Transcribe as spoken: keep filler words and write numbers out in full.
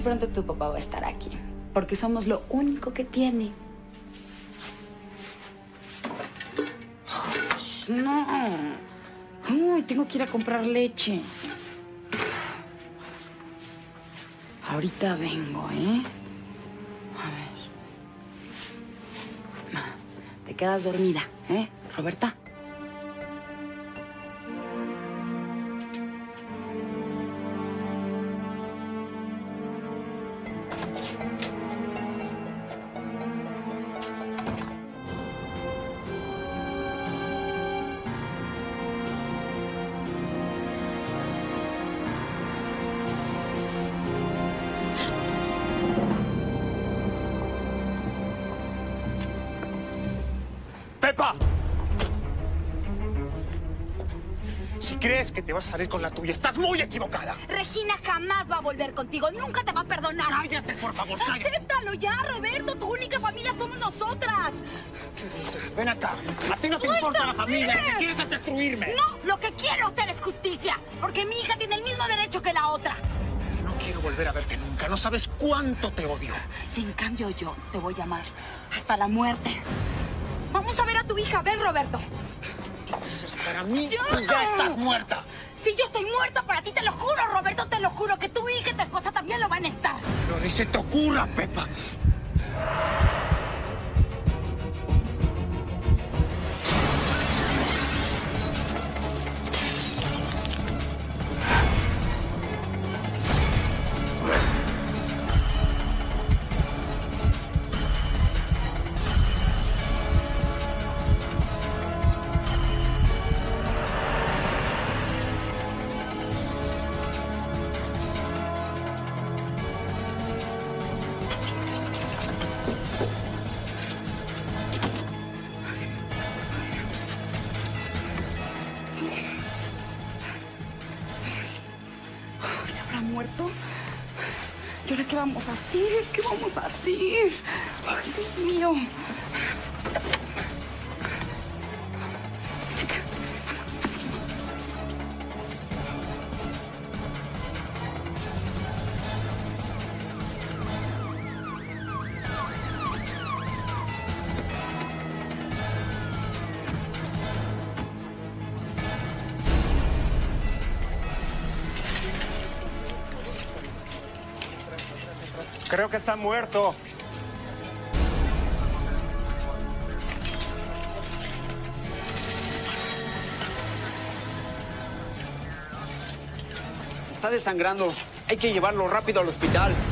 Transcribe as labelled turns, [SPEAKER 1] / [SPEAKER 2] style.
[SPEAKER 1] pronto tu papá va a estar aquí, porque somos lo único que tiene. No. Uy, tengo que ir a comprar leche. Ahorita vengo, ¿eh? A ver. Te quedas dormida, ¿eh, Roberta?
[SPEAKER 2] ¡Pepa! Si crees que te vas a salir con la tuya, estás muy equivocada.
[SPEAKER 3] Regina jamás va a volver contigo. Nunca te va a perdonar.
[SPEAKER 2] Cállate, por favor, cállate.
[SPEAKER 3] Acéptalo ya, Roberto. Tu única familia somos nosotras.
[SPEAKER 2] ¿Qué dices? Ven acá. A ti no te
[SPEAKER 3] ¡Suéltame!
[SPEAKER 2] importa la familia. Lo que quieres es destruirme.
[SPEAKER 3] No, lo que quiero hacer es justicia. Porque mi hija tiene el mismo derecho que la otra.
[SPEAKER 2] No quiero volver a verte nunca. No sabes cuánto te odio.
[SPEAKER 3] En cambio, yo te voy a amar hasta la muerte. Vamos a ver a tu hija. Ven, Roberto.
[SPEAKER 2] ¿Qué dices? Para mí,
[SPEAKER 3] ¡Ya!
[SPEAKER 2] tú ya estás muerta.
[SPEAKER 3] Si yo estoy muerta para ti, te lo juro, Roberto, te lo juro, que tu hija y tu esposa también lo van a estar.
[SPEAKER 2] No, ni se te ocurra, Pepa.
[SPEAKER 1] ¿Se habrá muerto? ¿Y ahora qué vamos a hacer? ¿Qué vamos a hacer? Ay, Dios mío.
[SPEAKER 2] Creo que está muerto.
[SPEAKER 4] Se está desangrando. Hay que llevarlo rápido al hospital.